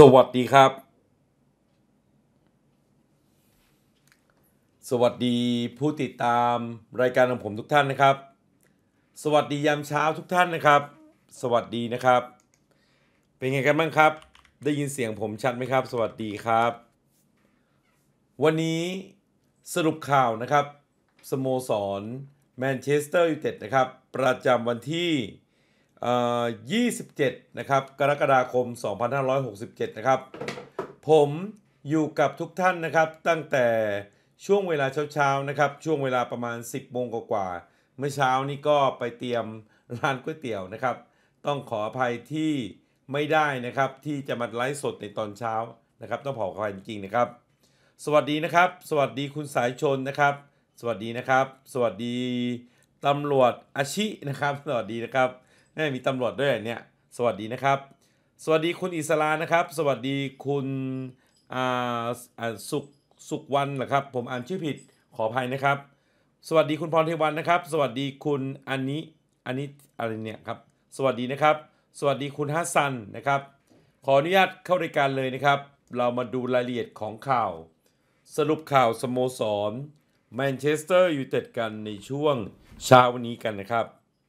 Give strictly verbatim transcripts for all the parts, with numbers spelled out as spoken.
วัสดีครับสวัสดีผู้ติดตามรายการของผมทุกท่านนะครับสวัสดียามเช้าทุกท่านนะครับสวัสดีนะครับเป็นไงกันบ้างครับได้ยินเสียงผมชัดไหมครับสวัสดีครับวันนี้สรุปข่าวนะครับสโมสรแมนเชสเตอร์ยูไนเต็ดนะครับประจำวันที่ยี่สิบเจ็ดนะครับกรกฎาคมสองพันห้าร้อยหกสิบเจ็ดนะครับผมอยู่กับทุกท่านนะครับตั้งแต่ช่วงเวลาเช้าๆนะครับช่วงเวลาประมาณสิบโมงกว่าๆเมื่อเช้านี้ก็ไปเตรียมร้านก๋วยเตี๋ยวนะครับต้องขออภัยที่ไม่ได้นะครับที่จะมาไลฟ์สดในตอนเช้านะครับต้องขออภัยจริงๆนะครับสวัสดีนะครับสวัสดีคุณสายชนนะครับสวัสดีนะครับสวัสดีตำรวจอาชินะครับสวัสดีนะครับมีตำรวจด้วยเนี่ยสวัสดีนะครับสวัสดีคุณอิสรานะครับสวัสดีคุณอ่าสุขสุขวันเหรอครับผมอ่านชื่อผิดขออภัยนะครับสวัสดีคุณพรเทวันนะครับสวัสดีคุณอันนี้อันนี้อะไรเนี่ยครับสวัสดีนะครับสวัสดีคุณฮัสซันนะครับขออนุญาตเข้ารายการเลยนะครับเรามาดูรายละเอียดของข่าวสรุปข่าวสโมสรแมนเชสเตอร์ยูไนเต็ดกันในช่วงเช้าวันนี้กันนะครับ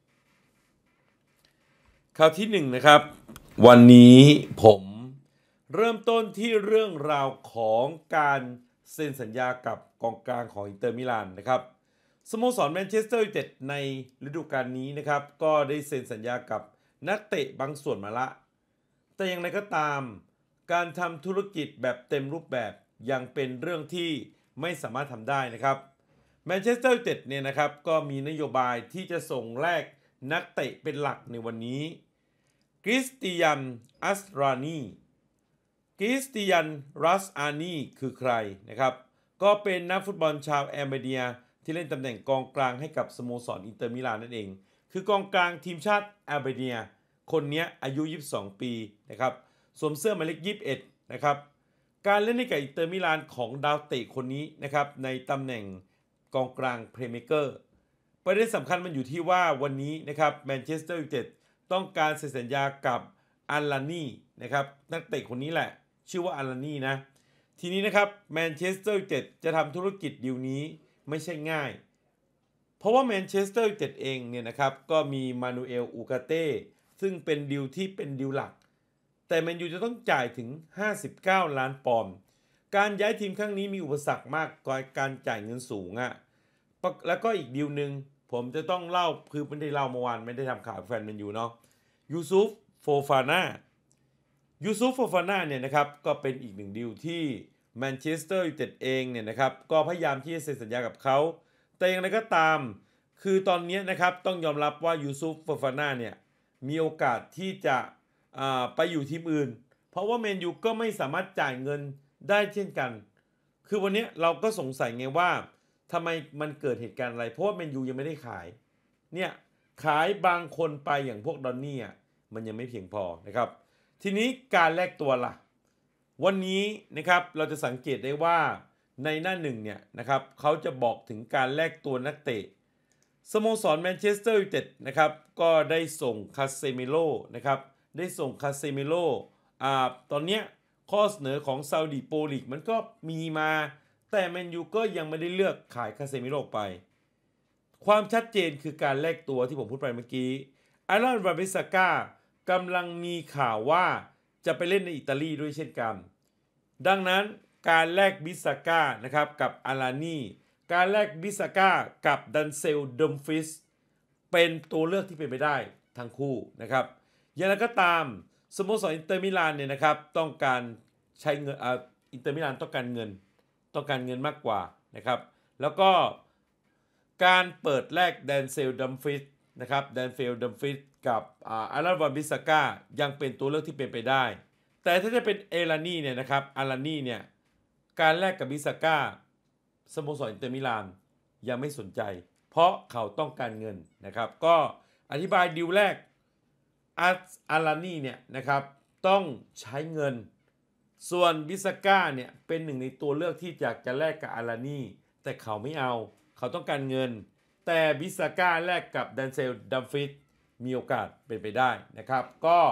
ข่าวที่หนึ่งนะครับวันนี้ผมเริ่มต้นที่เรื่องราวของการเซ็นสัญญากับกองกลางของอินเตอร์มิลานนะครับสโมสรแมนเชสเตอร์ยูไนเต็ดในฤดูกาลนี้นะครับก็ได้เซ็นสัญญากับนักเตะบางส่วนมาละแต่อย่างไรก็ตามการทำธุรกิจแบบเต็มรูปแบบยังเป็นเรื่องที่ไม่สามารถทำได้นะครับแมนเชสเตอร์ยูไนเต็ดเนี่ยนะครับก็มีนโยบายที่จะส่งแลกนักเตะเป็นหลักในวันนี้คริสเตียนอัสรานีคริสเตียนรัสอานีคือใครนะครับก็เป็นนักฟุตบอลชาวแอร์เมเนียที่เล่นตำแหน่งกองกลางให้กับสโมสรอินเตอร์มิลานนั่นเองคือกองกลางทีมชาติแอร์เมเนียคนนี้อายุยี่สิบสองปีนะครับสวมเสื้อหมายเลขยี่สิบเอ็ดนะครับการเล่นให้กับอินเตอร์มิลานของดาวเตะคนนี้นะครับในตำแหน่งกองกลางเพลย์เมเกอร์ประเด็นสำคัญมันอยู่ที่ว่าวันนี้นะครับแมนเชสเตอร์ยูไนเต็ดต้องการเซ็นสัญญากับอัลลานีนะครับนักเตะคนนี้แหละชื่อว่าอัลลานีนะทีนี้นะครับแมนเชสเตอร์ยูไนเต็ดจะทำธุรกิจดีลนี้ไม่ใช่ง่ายเพราะว่าแมนเชสเตอร์ยูไนเต็ดเองเนี่ยนะครับก็มีมานูเอลอูกาเต้ซึ่งเป็นดีลที่เป็นดีลหลักแต่แมนยูจะต้องจ่ายถึงห้าสิบเก้าล้านปอนด์การย้ายทีมครั้งนี้มีอุปสรรคมากกว่าการจ่ายเงินสูงอะ่ะแล้วก็อีกดีลหนึ่งผมจะต้องเล่าคือไม่ได้เล่าเมื่อวานไม่ได้ทำข่าวแฟนแมนยูเนาะยูซุฟโฟฟาน่ายูซุฟโฟฟาน่าเนี่ยนะครับก็เป็นอีกหนึ่งดีลที่แมนเชสเตอร์ยูไนเต็ดเองเนี่ยนะครับก็พยายามที่จะเซ็นสัญญากับเขาแต่อย่างไรก็ตามคือตอนนี้นะครับต้องยอมรับว่ายูซุฟโฟฟาน่าเนี่ยมีโอกาสที่จะไปอยู่ทีมอื่นเพราะว่าแมนยูก็ไม่สามารถจ่ายเงินได้เช่นกันคือวันนี้เราก็สงสัยไงว่าทำไมมันเกิดเหตุการณ์อะไรเพราะว่าแมนยูยังไม่ได้ขายเนี่ยขายบางคนไปอย่างพวกดอนนี่อ่ะมันยังไม่เพียงพอนะครับทีนี้การแลกตัวล่ะวันนี้นะครับเราจะสังเกตได้ว่าในหน้าหนึ่งเนี่ยนะครับเขาจะบอกถึงการแลกตัวนักเตะสโมสรแมนเชสเตอร์ยูไนเต็ดนะครับก็ได้ส่งคาเซมิโลนะครับได้ส่งคาเซมิโลอ่าตอนเนี้ยข้อเสนอของซาอุดิโปรลีกมันก็มีมาแต่แมนยูก็ยังไม่ได้เลือกขายคาเซมิโลไปความชัดเจนคือการแลกตัวที่ผมพูดไปเมื่อกี้ไอรอน วาบิสก้ากำลังมีข่าวว่าจะไปเล่นในอิตาลีด้วยเช่นกันดังนั้นการแลกบิสก้านะครับกับอารานีการแลกบิสก้ากับดันเซลดมฟิสเป็นตัวเลือกที่เป็นไปได้ทั้งคู่นะครับอย่างไรก็ตามสโมสรอินเตอร์มิลานเนี่ยนะครับต้องการใช้เงินอ่าอินเตอร์มิลานต้องการเงินต้องการเงินมากกว่านะครับแล้วก็การเปิดแลกแดนเซลดัมฟิสนะครับแดนเซลดัมฟิสกับอาร์ลวาบิสก้ายังเป็นตัวเลือกที่เป็นไปได้แต่ถ้าจะเป็นเอลานี่เนี่ยนะครับอารานี่เนี่ยการแลกกับบิสก้าสโมสรอินเตอร์มิลานยังไม่สนใจเพราะเขาต้องการเงินนะครับก็อธิบายดีลแรกอารานี่เนี่ยนะครับต้องใช้เงินส่วนบิสก้าเนี่ยเป็นหนึ่งในตัวเลือกที่อยากจะแลกกับอารานี่แต่เขาไม่เอาเขาต้องการเงินแต่บิสก้าแลกกับดันเซลดัมฟิสมีโอกาสเป็นไปได้นะครับก็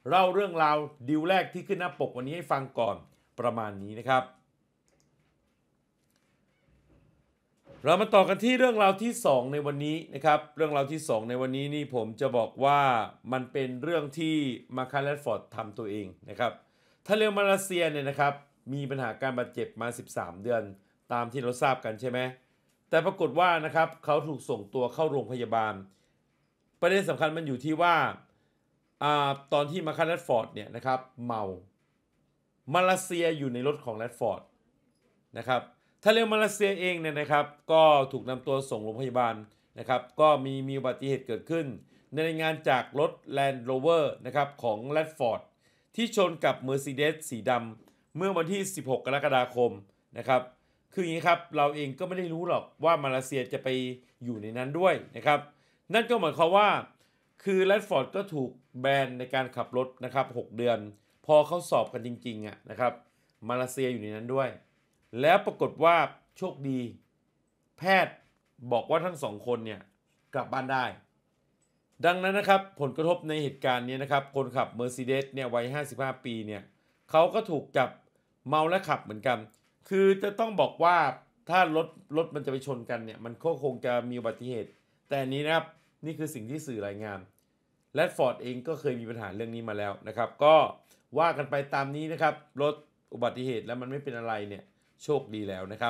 เล่าเรื่องราวดีลแรกที่ขึ้นหน้าปกวันนี้ให้ฟังก่อนประมาณนี้นะครับเรามาต่อกันที่เรื่องราวที่สองในวันนี้นะครับเรื่องราวที่สองในวันนี้นี่ผมจะบอกว่ามันเป็นเรื่องที่มาร์คัส แรชฟอร์ดทำตัวเองนะครับทาเรล มาลาเซียเนี่ยนะครับมีปัญหาการบาดเจ็บมาสิบสามเดือนตามที่เราทราบกันใช่ไหมแต่ปรากฏว่านะครับเขาถูกส่งตัวเข้าโรงพยาบาลประเด็นสำคัญมันอยู่ที่ว่าอ่าตอนที่มาร์คัส แรชฟอร์ดเนี่ยนะครับเมามาเลเซียอยู่ในรถของแรชฟอร์ดนะครับทาเรล มาเลเซียเองเนี่ยนะครับก็ถูกนำตัวส่งโรงพยาบาลนะครับก็มีมีอุบัติเหตุเกิดขึ้นในรายงานจากรถ Land Rover นะครับของแรชฟอร์ดที่ชนกับ Mercedes สีดำเมื่อวันที่สิบหกกรกฎาคมนะครับคืออย่างนี้ครับเราเองก็ไม่ได้รู้หรอกว่ามาเลเซียจะไปอยู่ในนั้นด้วยนะครับนั่นก็หมายความว่าคือแรชฟอร์ดก็ถูกแบนในการขับรถนะครับหกเดือนพอเขาสอบกันจริงๆอ่ะนะครับมาเลเซียอยู่ในนั้นด้วยแล้วปรากฏว่าโชคดีแพทย์บอกว่าทั้งสองคนเนี่ยกลับบ้านได้ดังนั้นนะครับผลกระทบในเหตุการณ์นี้นะครับคนขับ Mercedes เนี่ยวัยห้าสิบห้าปีเนี่ยเขาก็ถูกจับเมาและขับเหมือนกันคือจะต้องบอกว่าถ้ารถรถมันจะไปชนกันเนี่ยมันก็คงจะมีอุบัติเหตุแต่นี้นะครับนี่คือสิ่งที่สื่อรายงานแรดฟอร์ดเองก็เคยมีปัญหาเรื่องนี้มาแล้วนะครับก็ว่ากันไปตามนี้นะครับรถอุบัติเหตุแล้วมันไม่เป็นอะไรเนี่ยโชคดีแล้วนะครับ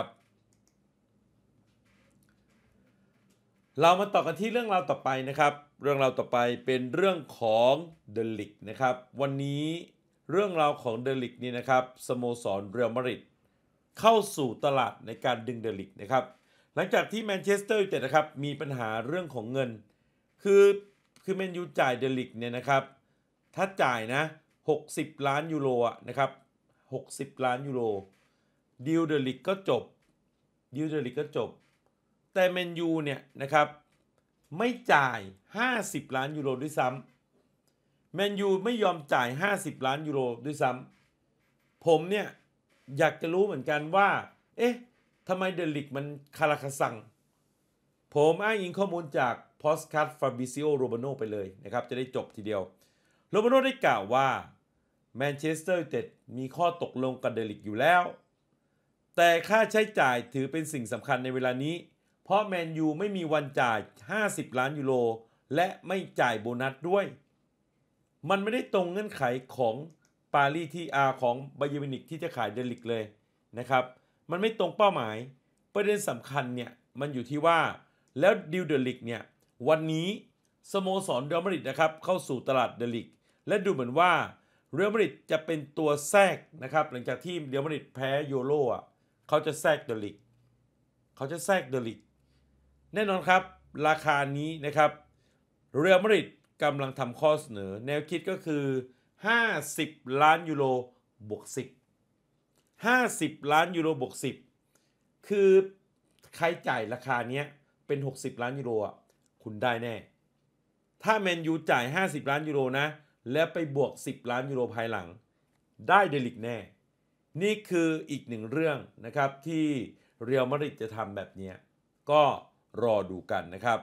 เรามาต่อกันที่เรื่องราวต่อไปนะครับเรื่องราวต่อไปเป็นเรื่องของเดลิกนะครับวันนี้เรื่องราวของเดลิกนี่นะครับสโมสรเรอัลมาดริดเข้าสู่ตลาดในการดึงเดลิกนะครับหลังจากที่แมนเชสเตอร์ยูไนเต็ดนะครับมีปัญหาเรื่องของเงินคือคือแมนยูจ่ายเดลิกเนี่ยนะครับถ้าจ่ายนะหกสิบล้านยูโรอะนะครับหกสิบล้านยูโรดีลเดลิกก็จบดีลเดลิกก็จบแต่แมนยูเนี่ยนะครับไม่จ่ายห้าสิบล้านยูโรด้วยซ้ำแมนยูไม่ยอมจ่ายห้าสิบล้านยูโรด้วยซ้ำผมเนี่ยอยากจะรู้เหมือนกันว่าเอ๊ะทำไมเดลิกมันคาราคาซังผมอ้างอิงข้อมูลจากพอสคัตฟาบิซิโอโรบาโนไปเลยนะครับจะได้จบทีเดียวโรบาโนได้กล่าวว่าแมนเชสเตอร์ยูไนเต็ดมีข้อตกลงกับเดลิกอยู่แล้วแต่ค่าใช้จ่ายถือเป็นสิ่งสำคัญในเวลานี้เพราะแมนยูไม่มีวันจ่ายห้าสิบล้านยูโรและไม่จ่ายโบนัสด้วยมันไม่ได้ตรงเงื่อนไขของปารีสที่อาของบาเยิร์นมิวนิกที่จะขายเดลิกเลยนะครับมันไม่ตรงเป้าหมายประเด็นสำคัญเนี่ยมันอยู่ที่ว่าแล้วดิวเดลิกเนี่ยวันนี้สโมสรเรอัลมาดริดนะครับเข้าสู่ตลาดเดลิกและดูเหมือนว่าเรอัลมาดริดจะเป็นตัวแทรกนะครับหลังจากที่เรอัลมาดริดแพ้โยโรอ่ะเขาจะแทรกเดลิกเขาจะแทรกเดลิกแน่นอนครับราคานี้นะครับเรอัลมาดริดกำลังทำข้อเสนอแนวคิดก็คือห้าสิบล้านยูโรบวกสิบ ห้าสิบล้านยูโรบวกสิบคือใครจ่ายราคาเนี้ยเป็นหกสิบล้านยูโรอ่ะคุณได้แน่ถ้าแมนยูจ่ายห้าสิบล้านยูโรนะแล้วไปบวกสิบล้านยูโรภายหลังได้เดลิกแน่นี่คืออีกหนึ่งเรื่องนะครับที่เรอัลมาดริดจะทำแบบนี้ก็รอดูกันนะครับ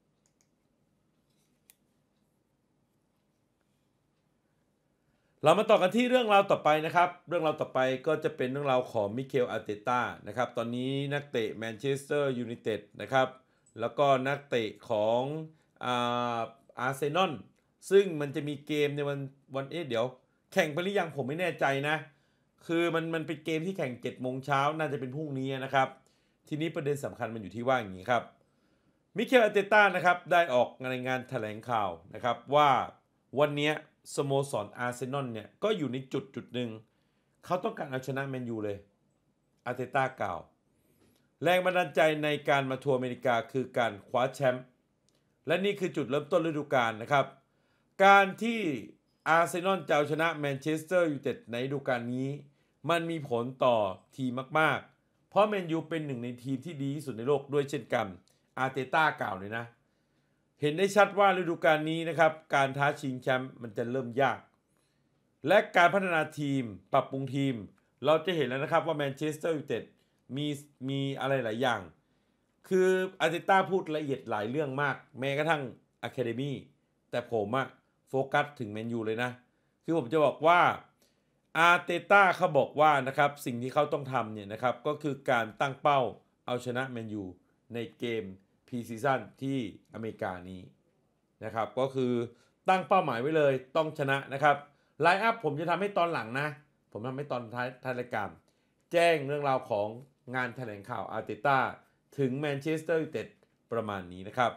เรามาต่อกันที่เรื่องราวต่อไปนะครับเรื่องราวต่อไปก็จะเป็นเรื่องราวของมิเคล อาร์เตต้านะครับตอนนี้นักเตะแมนเชสเตอร์ยูไนเต็ดนะครับแล้วก็นักเตะของอาร์เซนอลซึ่งมันจะมีเกมในวันวันเอ๊ะเดี๋ยวแข่งไปหรือยังผมไม่แน่ใจนะคือมันมันเป็นเกมที่แข่งเจ็ดโมงเช้าน่าจะเป็นพรุ่งนี้นะครับทีนี้ประเด็นสำคัญมันอยู่ที่ว่าอย่างนี้ครับมิเคล อาร์เตต้านะครับได้ออกรายงานแถลงข่าวนะครับว่าวันนี้สโมสรอาร์เซนอลเนี่ยก็อยู่ในจุดจุดหนึ่งเขาต้องการเอาชนะแมนยูเลยอาร์เตต้ากล่าวแรงบันดาลใจในการมาทัวร์อเมริกาคือการคว้าแชมป์และนี่คือจุดเริ่มต้นฤดูกาลนะครับการที่อาร์เซนอลจะเอาชนะแมนเชสเตอร์ยูไนเต็ดในฤดูกาลนี้มันมีผลต่อทีมมากๆเพราะแมนยูเป็นหนึ่งในทีมที่ดีที่สุดในโลกด้วยเช่นกันอาร์เตต้ากล่าวเลยนะเห็นได้ชัดว่าฤดูกาลนี้นะครับการท้าชิงแชมป์มันจะเริ่มยากและการพัฒนาทีมปรับปรุงทีมเราจะเห็นแล้วนะครับว่าแมนเชสเตอร์ยูไนเต็ดมีมีอะไรหลายอย่างคืออาร์เตต้าพูดละเอียดหลายเรื่องมากแม้กระทั่งอะคาเดมี่แต่ผมอะโฟกัสถึงแมนยูเลยนะคือผมจะบอกว่าอาร์เตต้าเขาบอกว่านะครับสิ่งที่เขาต้องทำเนี่ยนะครับก็คือการตั้งเป้าเอาชนะแมนยูในเกมพรีซีซั่นที่อเมริกานี้นะครับก็คือตั้งเป้าหมายไว้เลยต้องชนะนะครับไลน์อัพผมจะทำให้ตอนหลังนะผมทำให้ตอนท้ายท้ายรายการแจ้งเรื่องราวของงานแถลงข่าวอาร์เตต้าถึงแมนเชสเตอร์ยูไนเต็ดประมาณนี้นะครับ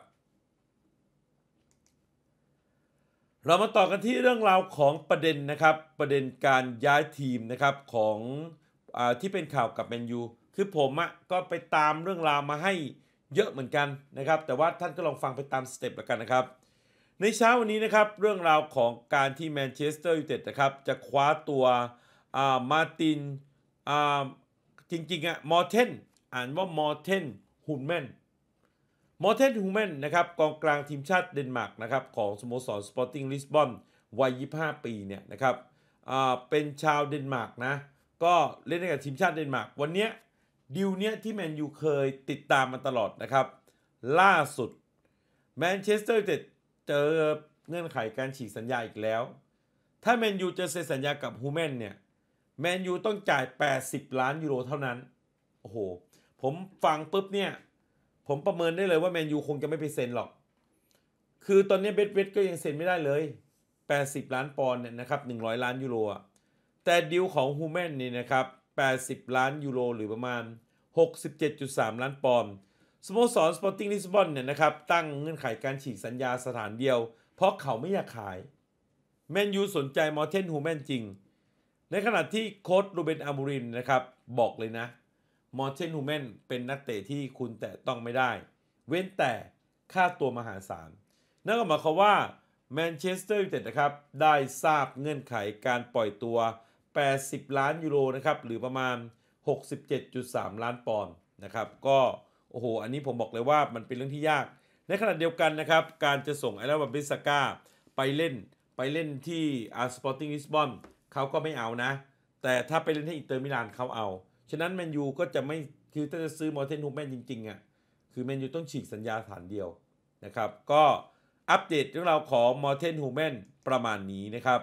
เรามาต่อกันที่เรื่องราวของประเด็นนะครับประเด็นการย้ายทีมนะครับของอ่าที่เป็นข่าวกับแมนยูคือผมอ่ะก็ไปตามเรื่องราวมาให้เยอะเหมือนกันนะครับแต่ว่าท่านก็ลองฟังไปตามสเต็ปแล้วกันนะครับในเช้าวันนี้นะครับเรื่องราวของการที่แมนเชสเตอร์ยูไนเต็ดนะครับจะคว้าตัวอ่ามาร์ตินอ่าจริงๆอ่ะมอร์เทนอ่านว่ามอร์เทนฮุนแมนมอร์เทนฮูแมนนะครับกองกลางทีมชาติเดนมาร์กนะครับของสโมสรสปอร์ติ้งลิสบอนวัยยี่สิบห้าปีเนี่ยนะครับเป็นชาวเดนมาร์กนะก็เล่นให้กับทีมชาติเดนมาร์กวันนี้ดิวเนี้ยที่แมนยูเคยติดตามมาตลอดนะครับล่าสุดแมนเชสเตอร์ยูไนเต็ดเจอเงื่อนไขการฉีกสัญญาอีกแล้วถ้าแมนยูจะเซ็นสัญญากับฮูแมนเนี่ยแมนยูต้องจ่ายแปดสิบล้านยูโรเท่านั้นโอ้โหผมฟังปุ๊บเนี่ยผมประเมินได้เลยว่าแมนยูคงจะไม่ไปเซ็นหรอกคือตอนนี้เบสเวสก็ยังเซ็นไม่ได้เลยแปดสิบล้านปอนด์เนี่ยนะครับหนึ่งร้อยล้านยูโรอ่ะแต่ดีลของฮูแมนนี่นะครับแปดสิบล้านยูโรหรือประมาณ หกสิบเจ็ดจุดสาม ล้านปอนด์สโมสรสปอร์ติ้งลิสบอนเนี่ยนะครับตั้งเงื่อนไขการฉีกสัญญาสถานเดียวเพราะเขาไม่อยากขายแมนยูสนใจมอร์เทนฮูแมนจริงในขณะที่โค้ชรูเบนอามูรินนะครับบอกเลยนะมอร์เทนฮูแมนเป็นนักเตะที่คุณแตะต้องไม่ได้เว้นแต่ค่าตัวมหาศาลนั่นก็หมายความว่าแมนเชสเตอร์ยูไนเต็ดนะครับได้ทราบเงื่อนไขการปล่อยตัวแปดสิบล้านยูโรนะครับหรือประมาณ หกสิบเจ็ดจุดสาม ล้านปอนด์นะครับก็โอ้โหอันนี้ผมบอกเลยว่ามันเป็นเรื่องที่ยากในขณะเดียวกันนะครับการจะส่งไอราบัมบิสก้าไปเล่นไปเล่นที่อาร์สปอร์ติ้งลิสบอนเขาก็ไม่เอานะแต่ถ้าไปเล่นที่อินเตอร์มิลานเขาเอาฉะนั้นแมนยูก็จะไม่คือถ้าจะซื้อมอร์เทนฮูแมนจริงๆอ่ะคือแมนยูต้องฉีกสัญญาฐานเดียวนะครับก็อัปเดตเรื่องราวของมอร์เทนฮูแมนประมาณนี้นะครับ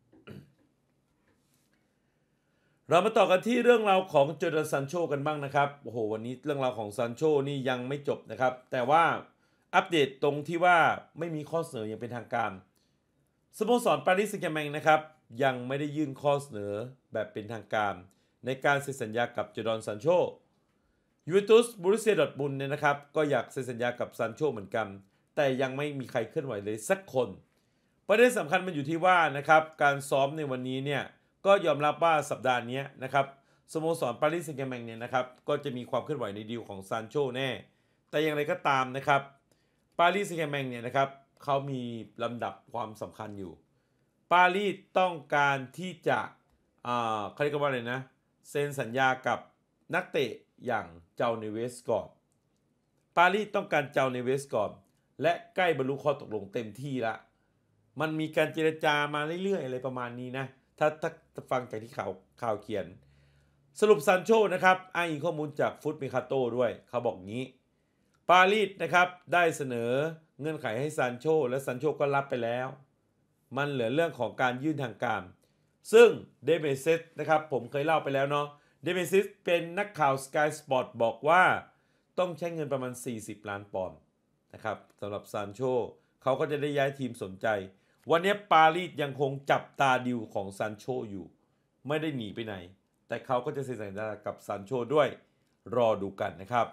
เรามาต่อกันที่เรื่องราวของโจดันซันโชกันบ้างนะครับโอ้โหวันนี้เรื่องราวของซันโชนี่ยังไม่จบนะครับแต่ว่าอัปเดตตรงที่ว่าไม่มีข้อเสนออย่างเป็นทางการสโมสรปารีสแซงต์แชร์แมงนะครับยังไม่ได้ยื่นข้อเสนอแบบเป็นทางการในการเซ็นสัญญากับโจดันซันโชยูเวนตุสบรูเซียดอร์ทมุนด์เนี่ยนะครับก็อยากเซ็นสัญญากับซันโชเหมือนกันแต่ยังไม่มีใครเคลื่อนไหวเลยสักคนประเด็นสำคัญมันอยู่ที่ว่านะครับการซ้อมในวันนี้เนี่ยก็ยอมรับว่าสัปดาห์นี้นะครับสโมสรปารีสแซงต์แชร์แมงเนี่ยนะครับก็จะมีความเคลื่อนไหวในดีลของซานโชแน่แต่อย่างไรก็ตามนะครับปารีสแซงต์แชร์แมงเนี่ยนะครับเขามีลำดับความสำคัญอยู่ปารีสต้องการที่จะอ่าเขาเรียกว่าอะไรนะเซ็นสัญญากับนักเตะอย่างเจ้าเนเวสก่อนปารีสต้องการเจ้าเนเวสก่อนและใกล้บรรลุข้อตกลงเต็มที่ละมันมีการเจรจามาเรื่อยๆอะไรประมาณนี้นะถ้าถ้าฟังจากที่ข่าวข่าวเขียนสรุปซานโชนะครับอ้างอิงข้อมูลจากฟุตเมคาโต้ด้วยเขาบอกงี้ปารีสนะครับได้เสนอเงื่อนไขให้ซานโชและซานโชก็รับไปแล้วมันเหลือเรื่องของการยื่นทางการซึ่งเดเมเซสนะครับผมเคยเล่าไปแล้วเนาะเดเมซิสเป็นนักข่าว Sky Sport บอกว่าต้องใช้เงินประมาณสี่สิบล้านปอนด์นะครับสำหรับซานโชเขาก็จะได้ย้ายทีมสนใจวันนี้ปารีสยังคงจับตาดิวของซานโชอยู่ไม่ได้หนีไปไหนแต่เขาก็จะเซ็นสัญญากับซานโชด้วยรอดูกันนะครับ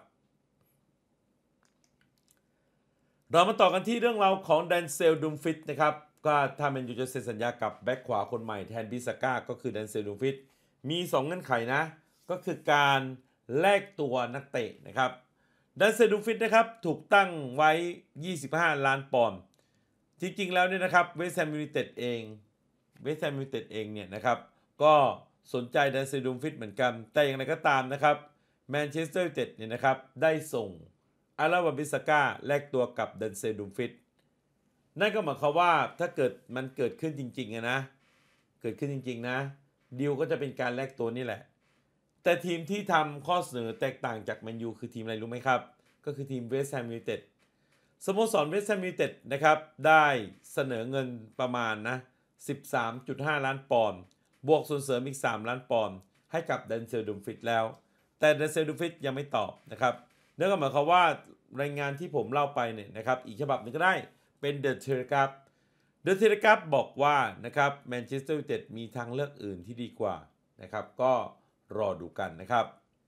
เรามาต่อกันที่เรื่องราวของแดนเซลดุมฟิตนะครับก็ถ้าแมนยูจะเซ็นสัญญากับแบ็คขวาคนใหม่แทนบิสก้าก็คือแดนเซลดุมฟิตมีสองเงื่อนไขนะก็คือการแลกตัวนักเตะนะครับแดนเซลดุมฟิตนะครับถูกตั้งไว้ยี่สิบห้าล้านปอนด์จริงๆแล้วเนี่ยนะครับเวสต์แฮมยูไนเต็ดเองเวสต์แฮมยูไนเต็ดเองเนี่ยนะครับก็สนใจแดนเซลดุมฟิตเหมือนกันแต่อย่างไรก็ตามนะครับแมนเชสเตอร์ยูไนเต็ดเนี่ยนะครับได้ส่งอาราบัมบิสก้าแลกตัวกับแดนเซลดุมฟิตนั่นก็หมายความว่าถ้าเกิดมันเกิดขึ้นจริงๆนะเกิดขึ้นจริงๆนะดีลก็จะเป็นการแลกตัวนี่แหละแต่ทีมที่ทำข้อเสนอแตกต่างจากแมนยูคือทีมอะไรรู้ไหมครับก็คือทีมเวสต์แฮมยูไนเต็ดสโมสรเวสต์แฮมยูไนเต็ดนะครับได้เสนอเงินประมาณนะสิบสามจุดห้า ล้านปอนด์บวกส่วนเสริมอีกสามล้านปอนด์ให้กับเดนเซลดูมฟริตแล้วแต่เดนเซลดูมฟริตยังไม่ตอบนะครับนั่นก็หมายความว่ารายงานที่ผมเล่าไปเนี่ยนะครับอีกฉบับหนึ่งก็ได้เป็นเดอะเทเลกราฟเดอะเทเลกราฟบอกว่านะครับแมนเชสเตอร์ยูไนเต็ดมีทางเลือกอื่นที่ดีกว่านะครับก็รอดูกันนะครับ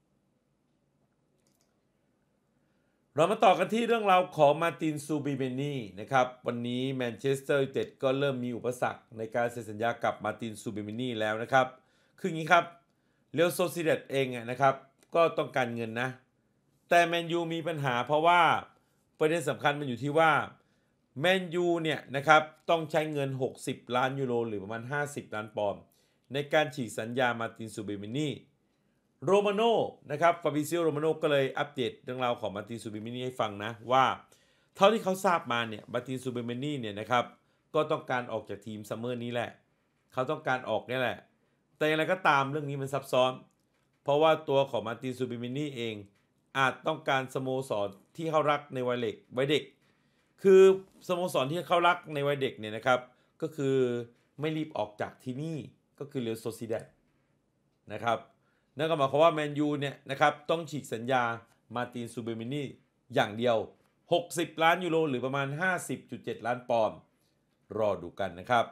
เรามาต่อกันที่เรื่องราวของมาร์ตินซูบิเมนีนะครับวันนี้แมนเชสเตอร์ยูไนเต็ดก็เริ่มมีอุปสรรคในการเซ็นสัญญากับมาร์ตินซูบิเมนีแล้วนะครับคืออย่างนี้ครับเรอัลโซซิเดดเองนะครับก็ต้องการเงินนะแต่แมนยูมีปัญหาเพราะว่าประเด็นสำคัญมันอยู่ที่ว่าแมนยูเนี่ยนะครับต้องใช้เงินหกสิบล้านยูโรหรือประมาณห้าสิบล้านปอนด์ในการฉีกสัญญามาร์ตินซูบิเมนีโรมาโน่นะครับฟาบิซิโอโรมาโน่ก็เลยอัปเดตเรื่องราวของมาร์ตินซูบิเมนีให้ฟังนะว่าเท่าที่เขาทราบมาเนี่ยมาร์ตินซูบิเมนีเนี่ยนะครับก็ต้องการออกจากทีมซัมเมอร์นี้แหละเขาต้องการออกนี่แหละแต่อย่างไรก็ตามเรื่องนี้มันซับซ้อนเพราะว่าตัวของมาร์ตินซูบิเมนีเองอาจต้องการสโมสรที่เขารักในวัยเด็กวัยเด็กคือสโมสรที่เขารักในวัยเด็กเนี่ยนะครับก็คือไม่รีบออกจากที่นี่ก็คือเรอัลโซซิแดดนะครับนั่นก็หมายความว่าแมนยูเนี่ยนะครับต้องฉีกสัญญามาร์ตินซูบิเมนีอย่างเดียวหกสิบล้านยูโรหรือประมาณ ห้าสิบจุดเจ็ด ล้านปอนด์รอดูกันนะครับ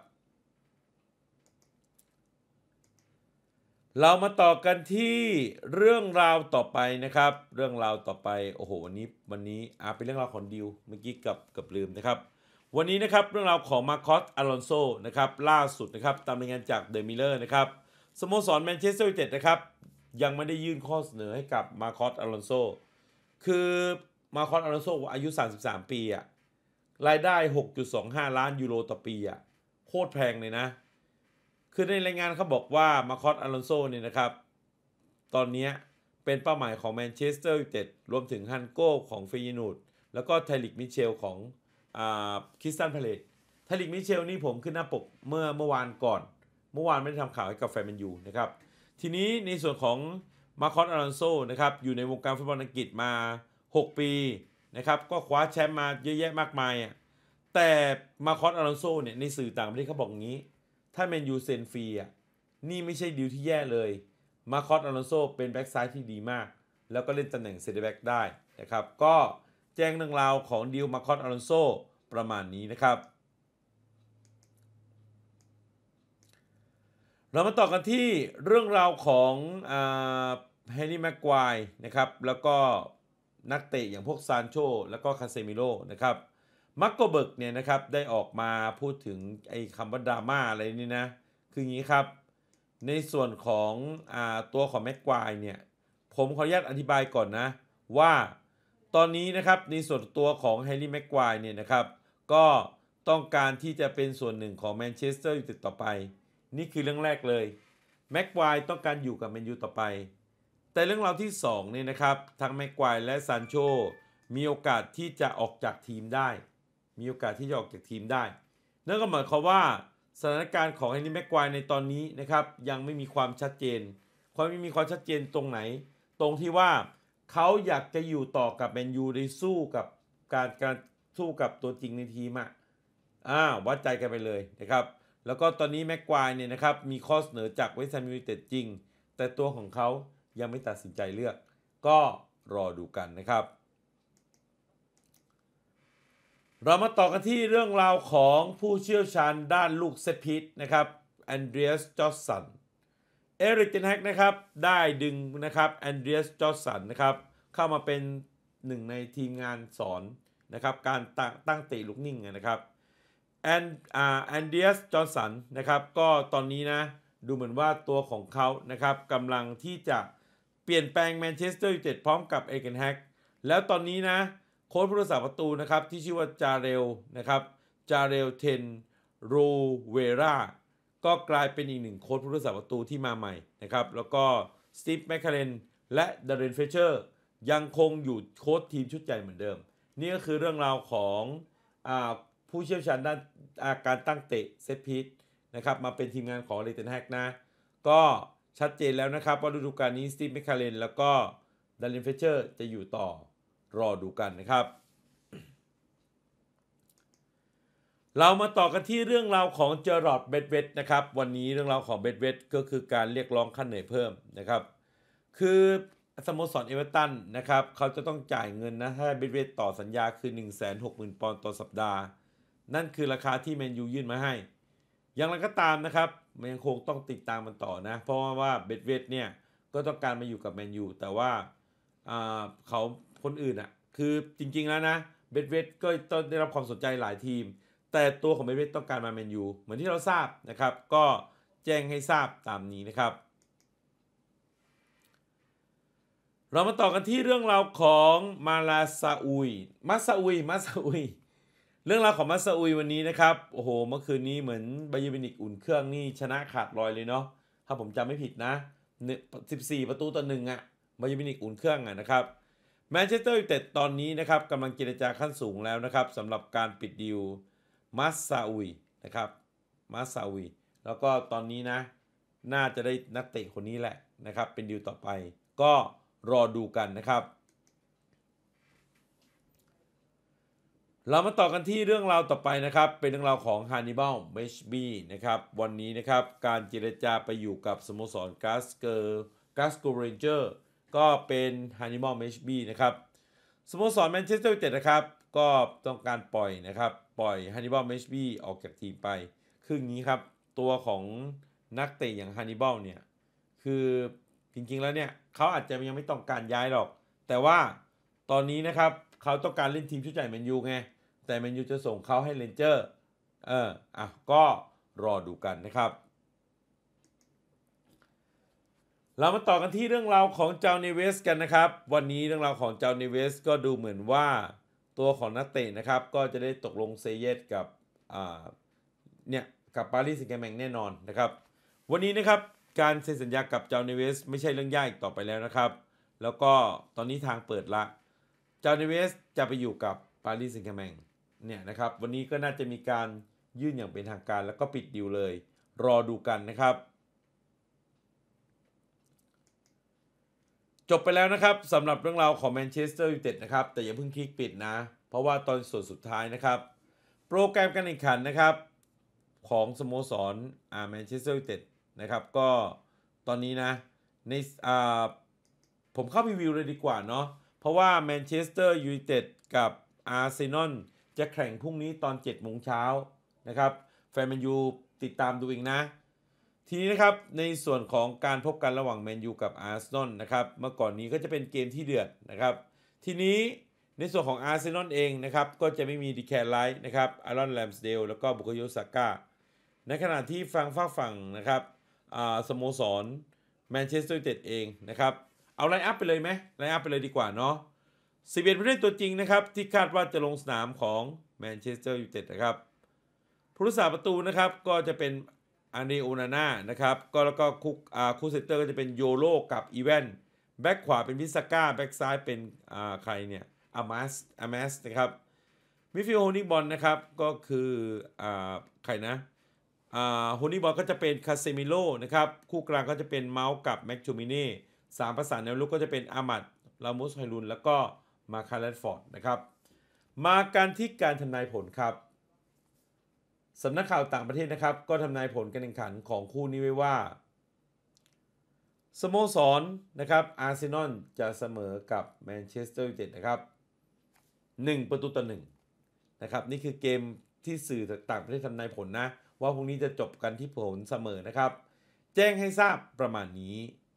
เรามาต่อกันที่เรื่องราวต่อไปนะครับเรื่องราวต่อไปโอ้โหวันนี้วันนี้อ่าเป็นเรื่องราวของดิวเมื่อกี้กับกับลืมนะครับวันนี้นะครับเรื่องราวของมาร์คอสอลอนโซนะครับล่าสุดนะครับตามรายงานจากเดอะมิลเลอร์นะครับสโมสรแมนเชสเตอร์ยูไนเต็ดนะครับยังไม่ได้ยื่นข้อเสนอให้กับมาร์คอสอลอนโซคือมาร์คอสอลอนโซอายุสามสิบสามปีอะรายได้ หกจุดสองห้า ล้านยูโรต่อปีอะโคตรแพงเลยนะคือในรายงานเขาบอกว่ามาร์คอสอลอนโซเนี่ยนะครับตอนนี้เป็นเป้าหมายของแมนเชสเตอร์ยูไนเต็ดรวมถึงฮันโก้ของเฟยนูดแล้วก็ไทลิกมิเชลของอ่าคริสตันพาเลซไทลิกมิเชลนี่ผมขึ้นหน้าปกเมื่อเมื่อวานก่อนเมื่อวานไม่ได้ทำข่าวให้กับแฟนแมนยูนะครับทีนี้ในส่วนของมาร์คอสอลอนโซนะครับอยู่ในวงการฟุตบอลอังกฤษมาหกปีนะครับก็คว้าแชมป์มาเยอะแยะมากมายอ่ะแต่มาร์คอสอลอนโซเนี่ยในสื่อต่างประเทศเขาบอกงี้ถ้าแมนยูเซ็นฟรีอ่ะนี่ไม่ใช่ดีลที่แย่เลยมาร์คอสอลอนโซเป็นแบ็กซ้ายที่ดีมากแล้วก็เล่นตำแหน่งเซนเตอร์แบ็กได้นะครับก็แจ้งเรื่องราวของดีลมาร์คอสอลอนโซประมาณนี้นะครับเรามาต่อกันที่เรื่องราวของแฮร์รี่แม็กควายนะครับแล้วก็นักเตะอย่างพวกซานโชแล้วก็คาเซมิโร่นะครับมักโกเบิร์กเนี่ยนะครับได้ออกมาพูดถึงไอ้คำว่าดราม่าอะไรนี่นะคืออย่างนี้ครับในส่วนของอ่าตัวของแม็กควายเนี่ยผมขออนุญาตอธิบายก่อนนะว่าตอนนี้นะครับในส่วนตัวของแฮร์รี่แม็กควายเนี่ยนะครับก็ต้องการที่จะเป็นส่วนหนึ่งของแมนเชสเตอร์ยูไนเต็ดต่อไปนี่คือเรื่องแรกเลยแม็กควายต้องการอยู่กับแมนยูต่อไปแต่เรื่องราวที่สองเนี่ยนะครับทั้งแม็กควายและซานโชมีโอกาสที่จะออกจากทีมได้มีโอกาสที่จะออกจากทีมได้นั่นก็หมายความว่าสถานการณ์ของแฮร์รี่แม็กควายในตอนนี้นะครับยังไม่มีความชัดเจนความไม่มีความชัดเจนตรงไหนตรงที่ว่าเขาอยากจะอยู่ต่อกับแมนยูได้สู้กับการการสู้กับตัวจริงในทีมอ่ะอ่าวัดใจกันไปเลยนะครับแล้วก็ตอนนี้แม็กควายเนี่ยนะครับมีข้อเสนอจากเวสต์แฮมยูไนเต็ดจริงแต่ตัวของเขายังไม่ตัดสินใจเลือกก็รอดูกันนะครับเรามาต่อกันที่เรื่องราวของผู้เชี่ยวชาญด้านลูกเซตพีซนะครับแอนเดรียสจอร์สันเอริก เทนแฮกนะครับได้ดึงนะครับแอนเดรียสจอร์สันนะครับเข้ามาเป็นหนึ่งในทีมงานสอนนะครับการตั้งเตะลูกนิ่งนะครับแอนอ่าแอนเดรียสจอร์สันนะครับก็ตอนนี้นะดูเหมือนว่าตัวของเขานะครับกำลังที่จะเปลี่ยนแปลงแมนเชสเตอร์ยูไนเต็ดพร้อมกับเอริก เทนแฮกแล้วตอนนี้นะโค้ชผู้รักษาประตูนะครับที่ชื่อว่าจาเรลนะครับจาเรลเทนโรเวราก็กลายเป็นอีกหนึ่งโค้ชผู้รักษาประตูที่มาใหม่นะครับแล้วก็สตีฟแมคคาเรนและดาเรนเฟเชอร์ยังคงอยู่โค้ชทีมชุดใหญ่เหมือนเดิมนี่ก็คือเรื่องราวของอ่าผู้เชี่ยวชาญด้านการตั้งเตะเซตพีซนะครับมาเป็นทีมงานของเอริก เทนแฮกนะก็ชัดเจนแล้วนะครับว่าฤดูกาลนี้สตีฟแมคคาเรนแล้วก็ดาเรนเฟเชอร์จะอยู่ต่อรอดูกันนะครับเเรามาต่อกันที่เรื่องราวของเจอรอร์ดเบดเวตนะครับวันนี้เรื่องราวของเบดเวตก็คือการเรียกร้องค่าเหนื่อยเพิ่มนะครับคือสโมสรเอเวอร์ตันนะครับเขาจะต้องจ่ายเงินนะให้เบดเวตต่อสัญญาคือ หนึ่งแสนหกหมื่น ปอนด์ต่อสัปดาห์นั่นคือราคาที่แมนยูยื่นมาให้อย่างไรก็ตามนะครับมันยังคงต้องติดตามมันต่อนะเพราะว่าเบดเวตเนี่ยก็ต้องการมาอยู่กับแมนยูแต่ว่าเขาคนอื่นอ่ะคือจริงๆแล้วนะเบดเวตก็ต้องได้รับความสนใจหลายทีมแต่ตัวของเบดเวตต้องการมาแมนยูเหมือนที่เราทราบนะครับก็แจ้งให้ทราบตามนี้นะครับเรามาต่อกันที่เรื่องราวของมาลาซาอุยมาซาอุยมาซาอุยเรื่องราวของมาซาอุยวันนี้นะครับโอ้โหเมื่อคืนนี้เหมือนบาเยิร์นมิวนิกอุ่นเครื่องนี่ชนะขาดลอยเลยเนาะถ้าผมจำไม่ผิดนะสิบสี่ประตูต่อหนึ่งอ่ะบาเยิร์นมิวนิกอุ่นเครื่องอ่ะนะครับแมนเชสเตอร์ยูไนเต็ดตอนนี้นะครับกำลังเจรจาขั้นสูงแล้วนะครับสำหรับการปิดดีลมาซาอุยนะครับมาซาอุยแล้วก็ตอนนี้นะน่าจะได้นักเตะคนนี้แหละนะครับเป็นดีลต่อไปก็รอดูกันนะครับเรามาต่อกันที่เรื่องราวต่อไปนะครับเป็นเรื่องราวของฮานิบัลเมชบีนะครับวันนี้นะครับการเจรจาไปอยู่กับสโมสรกาสเกอร์กาสโกเรนเจอร์ก็เป็นฮานิบัลเมชบีนะครับสโมสรแมนเชสเตอร์ยูไนเต็ดนะครับก็ต้องการปล่อยนะครับปล่อยฮานิบัลเมชบีออกจากทีมไปคืออย่างนี้ครับตัวของนักเตะอย่างฮานิบัลเนี่ยคือจริงๆแล้วเนี่ยเขาอาจจะยังไม่ต้องการย้ายหรอกแต่ว่าตอนนี้นะครับเขาต้องการเล่นทีมชุดใหญ่แมนยูไงแต่แมนยูจะส่งเขาให้เรนเจอร์เอออ่ะก็รอดูกันนะครับเรามาต่อกันที่เรื่องราวของเจ้าเนเวสกันนะครับวันนี้เรื่องราวของเจ้าเนเวสก็ดูเหมือนว่าตัวของนักเตะนะครับก็จะได้ตกลงเซเยสกับอ่าเนี่ยกับปารีสแซงต์แชร์แมงแน่นอนนะครับวันนี้นะครับการเซ็นสัญญากับเจ้าเนเวสไม่ใช่เรื่องยากอีกต่อไปแล้วนะครับแล้วก็ตอนนี้ทางเปิดละเจ้าเนเวสจะไปอยู่กับปารีสแซงต์แชร์แมงเนี่ยนะครับวันนี้ก็น่าจะมีการยื่นอย่างเป็นทางการแล้วก็ปิดดีลเลยรอดูกันนะครับจบไปแล้วนะครับสำหรับเรื่องราวของแมนเชสเตอร์ยูไนเต็ดนะครับแต่อย่าเพิ่งคลิกปิดนะเพราะว่าตอนส่วนสุดท้ายนะครับโปรแกรมการแข่งขันนะครับของสโมสรอ่าแมนเชสเตอร์ยูไนเต็ดนะครับก็ตอนนี้นะในอ่าผมเข้ารีวิวเลยดีกว่าเนาะเพราะว่าแมนเชสเตอร์ยูไนเต็ดกับอาร์เซนอลจะแข่งพรุ่งนี้ตอนเจ็ดโมงเช้านะครับแฟนแมนยูติดตามดูเองนะทีนี้นะครับในส่วนของการพบกันระหว่างแมนยูกับอาร์เซนอลนะครับเมื่อก่อนนี้ก็จะเป็นเกมที่เดือดนะครับทีนี้ในส่วนของอาร์เซนอลเองนะครับก็จะไม่มีดิแคนไลท์นะครับอารอนแรมสเดลแล้วก็บุคโยซาก้าในขณะที่ฝั่งฝั่งฝั่งนะครับสโมสรแมนเชสเตอร์ยูไนเต็ดเองนะครับเอาไลน์อัพไปเลยไหมไลน์อัพไปเลยดีกว่าเนาะสิบเอ็ดผู้เล่นตัวจริงนะครับที่คาดว่าจะลงสนามของแมนเชสเตอร์ยูไนเต็ดนะครับผู้รักษาประตูนะครับก็จะเป็นอันเดโอนาน่านะครับก็แล้วก็คู่อ่าคู่เซนเตอร์ก็จะเป็นโยโรกับอีเวนแบ็คขวาเป็นพิซาก้าแบ็คซ้ายเป็นอ่าใครเนี่ยอามาสอามาสนะครับมิดฟิลด์โฮนิบอลนะครับก็คืออ่าใครนะอ่าโฮนิบอลก็จะเป็นคาเซมิโลนะครับคู่กลางก็จะเป็นเมาส์กับแม็กโจมิเน่สามประสานแนวลุกก็จะเป็นอามัดลามุสไฮรุนแล้วก็มาคาร์เลนฟอร์ดนะครับมาการที่การทำนายผลครับสำนักข่าวต่างประเทศนะครับก็ทำนายผลการแข่งขันของคู่นี้ไว้ว่าสโมสรนะครับอาร์เซนอลจะเสมอกับแมนเชสเตอร์ยูไนเต็ดนะครับหนึ่งประตูต่อหนึ่งนะครับนี่คือเกมที่สื่อต่างประเทศทำนายผลนะว่าพรุ่งนี้จะจบกันที่ผลเสมอนะครับแจ้งให้ทราบประมาณนี้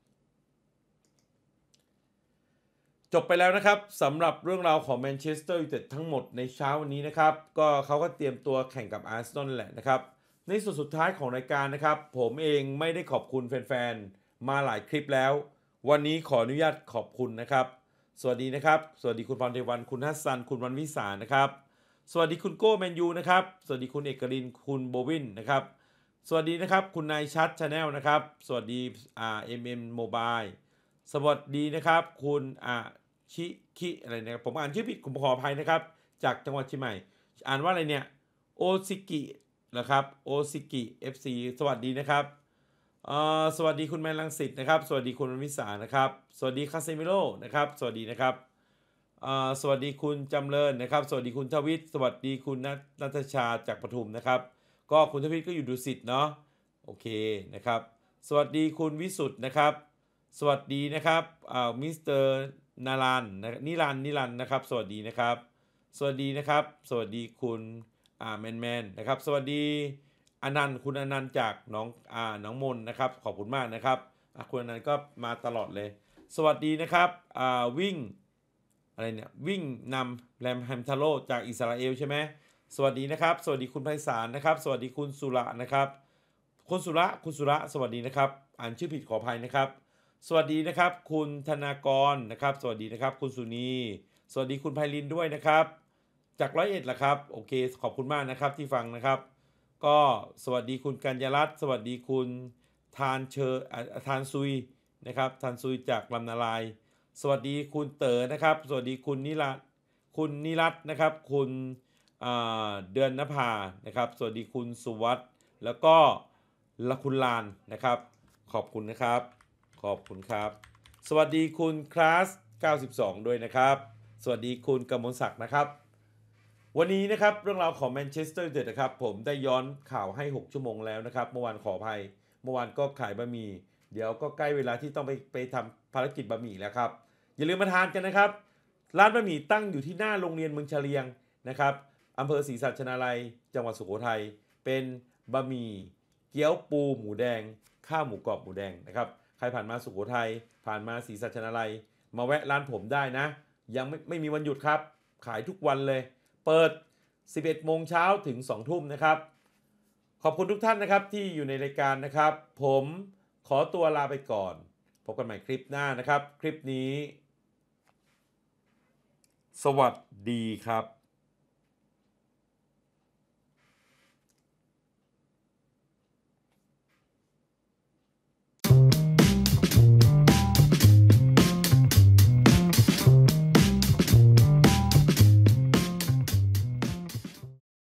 จบไปแล้วนะครับสำหรับเรื่องราวของแมนเชสเตอร์ยูไนเต็ดทั้งหมดในเช้าวันนี้นะครับก็เขาก็เตรียมตัวแข่งกับอาร์เซนอลแหละนะครับในส่วนสุดท้ายของรายการนะครับผมเองไม่ได้ขอบคุณแฟนๆมาหลายคลิปแล้ววันนี้ขออนุญาตขอบคุณนะครับสวัสดีนะครับสวัสดีคุณพรเทวันคุณฮัสซันคุณวันวิสานะครับสวัสดีคุณโก้แมนยูนะครับสวัสดีคุณเอกรินคุณโบวินนะครับสวัสดีนะครับคุณนายชัดชาแนลนะครับสวัสดีอ่า เอ็ม เอ็ม Mobile สวัสดีนะครับคุณอ่าชิคิอะไรนะครับผมอ่านชื่อผิดผมขออภัยนะครับจากจังหวัดเชียงใหม่อ่านว่าอะไรเนี่ยโอซิกินะครับโอซิกิ เอฟ ซี สวัสดีนะครับเอ่อสวัสดีคุณแมนลังสิตนะครับสวัสดีคุณวิสานะครับสวัสดีคาเซมิโลนะครับสวัสดีนะครับอ่าสวัสดีคุณจำเริญนะครับสวัสดีคุณทวิทย์สวัสดีคุณนัทนัทชาจากปทุมนะครับก็คุณทวิทย์ก็อยู่ดุสิตเนาะโอเคนะครับสวัสดีคุณวิสุทธ์นะครับสวัสดีนะครับอ่ามิสเตอร์นารันนะนิรันดร์นิรันดร์นะครับสวัสดีนะครับสวัสดีนะครับสวัสดีคุณอ่าแมนแมนนะครับสวัสดีอนันต์คุณอนันต์จากหน้องอ่าหน้องมนนะครับขอบคุณมากนะครับอ่ะคุณอนันต์ก็มาตลอดเลยสวัสดีนะครับอ่าวิ่ง อะไรเนี่ยวิ่งนำแรมแฮมทาโร่จากอิสราเอลใช่ไหมสวัสดีนะครับสวัสดีคุณไพศาลนะครับสวัสดีคุณสุระนะครับคุณสุระคุณสุระสวัสดีนะครับอ่านชื่อผิดขออภัยนะครับสวัสดีนะครับคุณธนากรนะครับสวัสดีนะครับคุณสุนีสวัสดีคุณไพลินด้วยนะครับจากร้อยเอ็ดละครับโอเคขอบคุณมากนะครับที่ฟังนะครับก็สวัสดีคุณกัญญารัตน์สวัสดีคุณทานเชออ่าทานซุยนะครับทานซุยจากลำนาลาย สวัสดีคุณเต๋อนะครับสวัสดีคุณนิรัตน์คุณนิรัตน์นะครับคุณเดือนนภานะครับสวัสดีคุณสุวัสด์แล้วก็ละคุณลานนะครับขอบคุณนะครับขอบคุณครับสวัสดีคุณคลาสเก้าสิบสองด้วยนะครับสวัสดีคุณกมลศักดิ์นะครับวันนี้นะครับเรื่องราวของแมนเชสเตอร์ยูไนเต็ดนะครับผมได้ย้อนข่าวให้หกชั่วโมงแล้วนะครับเมื่อวานขออภัยเมื่อวานก็ขายบะหมี่เดี๋ยวก็ใกล้เวลาที่ต้องไปไปทำภารกิจบะหมี่แล้วครับอย่าลืมมาทานกันนะครับร้านบะหมี่ตั้งอยู่ที่หน้าโรงเรียนเมืองเฉลียงนะครับอำเภอศรีสัชนาลัยจังหวัดสุโขทัยเป็นบะหมี่เกี๊ยวปูหมูแดงข้าวหมูกรอบหมูแดงนะครับใครผ่านมาสุโขทัยผ่านมาศรีสัชนาลัยมาแวะร้านผมได้นะยังไม่ไม่มีวันหยุดครับขายทุกวันเลยเปิดสิบเอ็ดโมงเช้าถึงสองทุ่มนะครับขอบคุณทุกท่านนะครับที่อยู่ในรายการนะครับผมขอตัวลาไปก่อนพบกันใหม่คลิปหน้านะครับคลิปนี้สวัสดีครับ